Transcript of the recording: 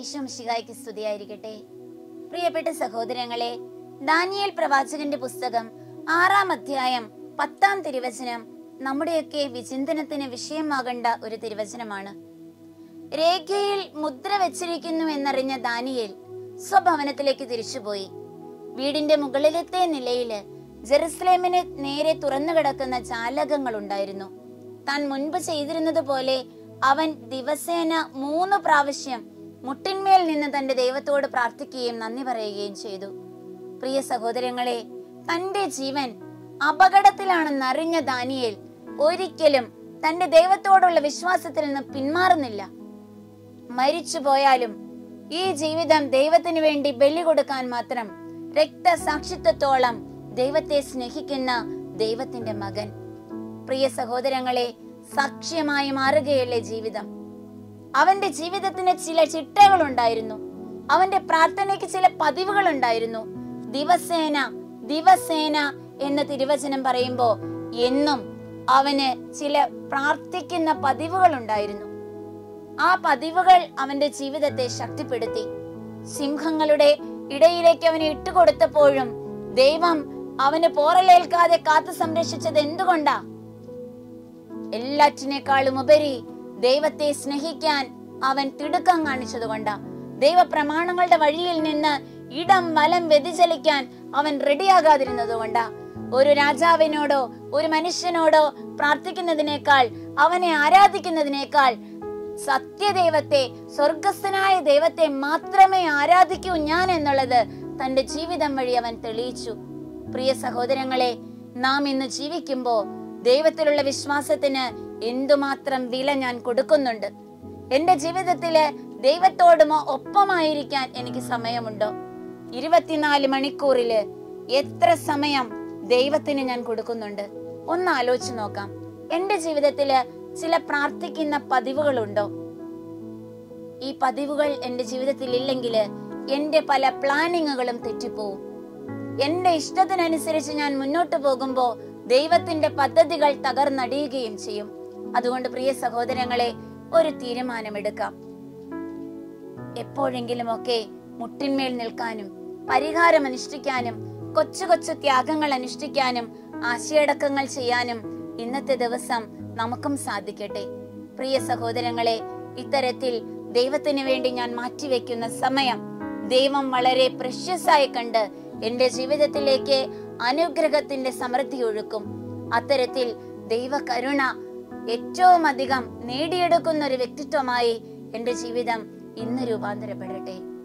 ഈശോ മിശിഹായ്ക്ക് സ്തുതിയായിരിക്കട്ടെ. പ്രിയപ്പെട്ട സഹോദരങ്ങളെ, ദാനിയേൽ പ്രവാചകന്റെ പുസ്തകം 6-ാം അധ്യായം 10-ാം തിരുവചനം നമ്മുടെയൊക്കെ വിചിന്തനത്തിന് വിഷയമാകേണ്ട ഒരു തിരുവചനമാണ്. രേഖയിൽ മുദ്ര വെച്ചിരിക്കുന്നു എന്നറിഞ്ഞ ദാനിയേൽ സ്വഭവനത്തിലേക്ക് തിരിച്ചുപോയി. വീടിന്റെ മുകളിലത്തെ നിലയില് ജെറുസലേമിന് നേരെ തുറന്നു കിടക്കുന്ന ജാലകങ്ങൾ ഉണ്ടായിരുന്നു. താൻ മുൻപ് ചെയ്തിരുന്നത് പോലെ അവൻ ദിവസേന 3 പ്രാവശ്യം മുട്ടിന്മേൽ നിന്ന് തന്റെ ദൈവത്തോട് പ്രാർത്ഥിക്കുകയും നന്ദി പറയുകയും ചെയ്തു. പ്രിയ സഹോദരങ്ങളെ, തന്റെ ജീവൻ അപകടത്തിലാണെന്നറിഞ്ഞ ദാനിയേൽ ഒരിക്കലും തന്റെ ദൈവത്തോടുള്ള വിശ്വാസത്തിൽ നിന്ന് പിന്മാറുന്നില്ല. മരിച്ചു പോയാലും ഈ ജീവിതം ദൈവത്തിന് വേണ്ടി ബലി കൊടുക്കാൻ മാത്രം രക്തസാക്ഷിത്വത്തോളം ദൈവത്തെ സ്നേഹിക്കുന്ന ദൈവത്തിന്റെ മകൻ. പ്രിയ സഹോദരങ്ങളെ, സാക്ഷ്യമായി മാറുകയല്ലേ ജീവിതം. അവന്റെ ജീവിതത്തിന് ചില ചിട്ടകൾ ഉണ്ടായിരുന്നു. അവന്റെ പ്രാർത്ഥനയ്ക്ക് ചില പതിവുകൾ ഉണ്ടായിരുന്നു. ദിവസേന എന്ന തിരുവചനം പറയുമ്പോ എന്നും അവന് ചില പ്രാർത്ഥിക്കുന്ന പതിവുകൾ ഉണ്ടായിരുന്നു. ആ പതിവുകൾ അവന്റെ ജീവിതത്തെ ശക്തിപ്പെടുത്തി. സിംഹങ്ങളുടെ ഇടയിലേക്ക് അവനെ ഇട്ടുകൊടുത്തപ്പോഴും ദൈവം അവന് പോറലേൽക്കാതെ കാത്തു സംരക്ഷിച്ചത് എന്തുകൊണ്ടാ? എല്ലാറ്റിനേക്കാളും ഉപരി ദൈവത്തെ സ്നേഹിക്കാൻ അവൻ തിടുക്കം കാണിച്ചതുകൊണ്ടാ. ദൈവ പ്രമാണങ്ങളുടെ വഴിയിൽ നിന്ന് ഇടം വലം വ്യതിചലിക്കാൻ അവൻ റെഡിയാകാതിരുന്നത് കൊണ്ടാ. ഒരു രാജാവിനോടോ ഒരു മനുഷ്യനോടോ പ്രാർത്ഥിക്കുന്നതിനേക്കാൾ, അവനെ ആരാധിക്കുന്നതിനേക്കാൾ സത്യദൈവത്തെ, സ്വർഗസ്ഥനായ ദൈവത്തെ മാത്രമേ ആരാധിക്കൂ ഞാൻ എന്നുള്ളത് തന്റെ ജീവിതം വഴി അവൻ തെളിയിച്ചു. പ്രിയ സഹോദരങ്ങളെ, നാം ഇന്ന് ജീവിക്കുമ്പോ ദൈവത്തിലുള്ള വിശ്വാസത്തിന് എന്തുമാത്രം വില ഞാൻ കൊടുക്കുന്നുണ്ട്? എന്റെ ജീവിതത്തില് ദൈവത്തോടുമോ ഒപ്പമായിരിക്കാൻ എനിക്ക് സമയമുണ്ടോ? 24 മണിക്കൂറില് എത്ര സമയം ദൈവത്തിന് ഞാൻ കൊടുക്കുന്നുണ്ട്? ഒന്ന് ആലോചിച്ച് നോക്കാം. എന്റെ ജീവിതത്തില് ചില പ്രാർത്ഥിക്കുന്ന പതിവുകളുണ്ടോ? ഈ പതിവുകൾ എന്റെ ജീവിതത്തിൽ ഇല്ലെങ്കിൽ എന്റെ പല പ്ലാനിങ്ങുകളും തെറ്റിപ്പോവും. എന്റെ ഇഷ്ടത്തിനനുസരിച്ച് ഞാൻ മുന്നോട്ട് പോകുമ്പോ ദൈവത്തിന്റെ പദ്ധതികൾ തകർന്നടിയുകയും ചെയ്യും. അതുകൊണ്ട് പ്രിയ സഹോദരങ്ങളെ, ഒരു തീരുമാനമെടുക്കാം. എപ്പോഴെങ്കിലും ഒക്കെ മുട്ടിന്മേൽ നിൽക്കാനും പരിഹാരം അനുഷ്ഠിക്കാനും കൊച്ചു കൊച്ചു ത്യാഗങ്ങൾ അനുഷ്ഠിക്കാനും ആശയടക്കങ്ങൾ ചെയ്യാനും ഇന്നത്തെ ദിവസം നമുക്കും സാധിക്കട്ടെ. പ്രിയ സഹോദരങ്ങളെ, ഇത്തരത്തിൽ ദൈവത്തിന് വേണ്ടി ഞാൻ മാറ്റിവെക്കുന്ന സമയം ദൈവം വളരെ പ്രഷ്യസായി കണ്ട് എന്റെ ജീവിതത്തിലേക്ക് അനുഗ്രഹത്തിന്റെ സമൃദ്ധി ഒഴുക്കും. അത്തരത്തിൽ ദൈവ കരുണ ഏറ്റവും അധികം നേടിയെടുക്കുന്ന ഒരു വ്യക്തിത്വമായി എന്റെ ജീവിതം ഇന്ന് രൂപാന്തരപ്പെടട്ടെ.